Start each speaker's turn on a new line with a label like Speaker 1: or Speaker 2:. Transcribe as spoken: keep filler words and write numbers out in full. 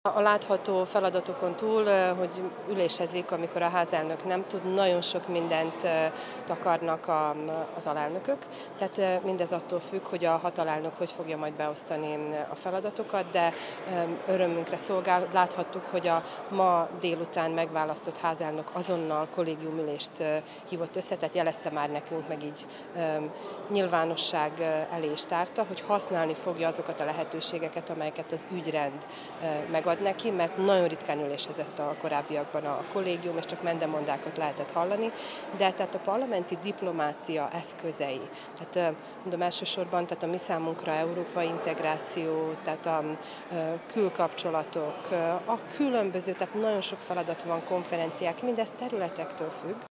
Speaker 1: A látható feladatokon túl, hogy ülésezik, amikor a házelnök nem tud, nagyon sok mindent takarnak az alelnökök. Tehát mindez attól függ, hogy a hat alelnök hogy fogja majd beosztani a feladatokat, de örömünkre szolgál. Láthattuk, hogy a ma délután megválasztott házelnök azonnal kollégiumülést hívott össze, tehát jelezte már nekünk, meg így nyilvánosság elé is tárta, hogy használni fogja azokat a lehetőségeket, amelyeket az ügyrend megad neki, mert nagyon ritkán ülésezett a korábbiakban a kollégium, és csak mendemondákat lehetett hallani, de tehát a parlamenti diplomácia eszközei, tehát mondom elsősorban tehát a mi számunkra európai integráció, tehát a külkapcsolatok, a különböző, tehát nagyon sok feladat van, konferenciák, mindez területektől függ.